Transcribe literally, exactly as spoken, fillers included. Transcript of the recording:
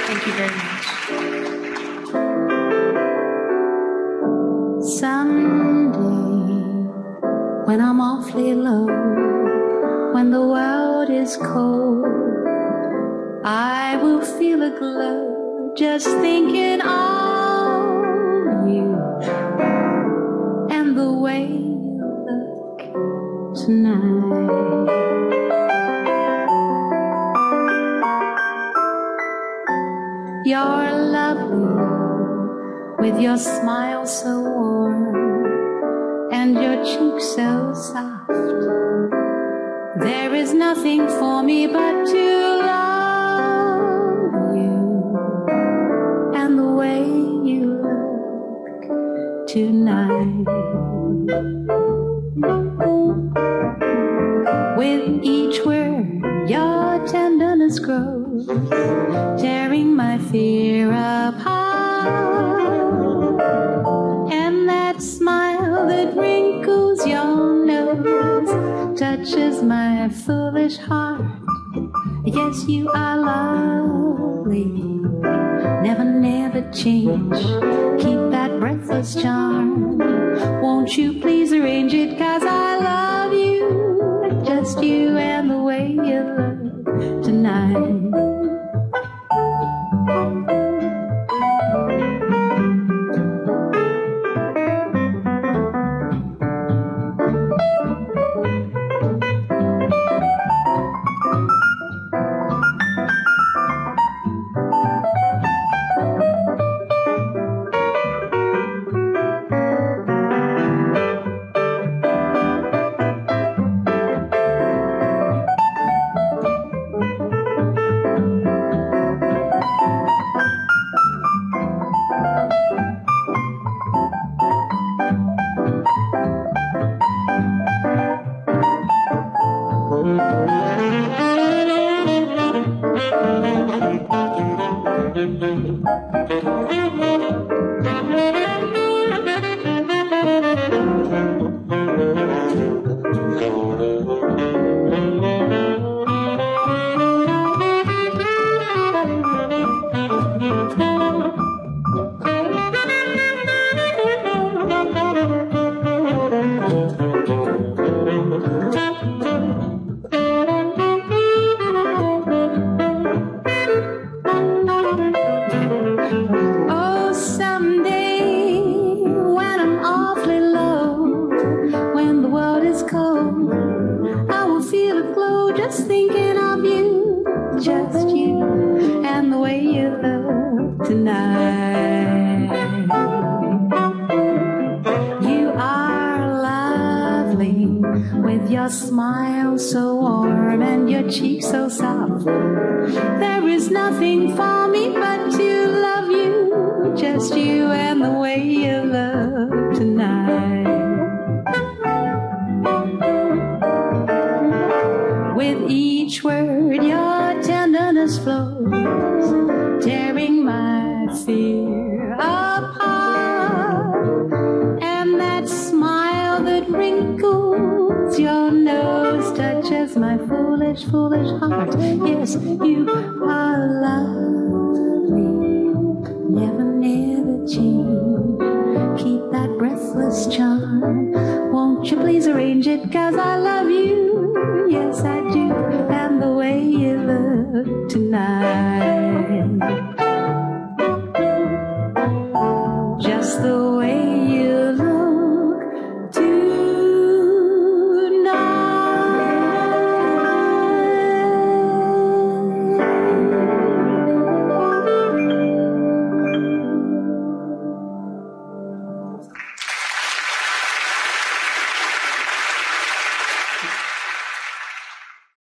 Thank you very much. Someday, when I'm awfully low, when the world is cold, I will feel a glow just thinking of you and the way you look tonight. You're lovely with your smile so warm and your cheek so soft. There is nothing for me but to love you and the way you look tonight. With each word your tenderness grows, tearing my fear apart. And that smile that wrinkles your nose touches my foolish heart. Yes, you are lovely, never, never change. Keep that breathless charm. Won't you please arrange it, 'cause I love you, just you and the way you look tonight. Foolish heart, yes, you are alive.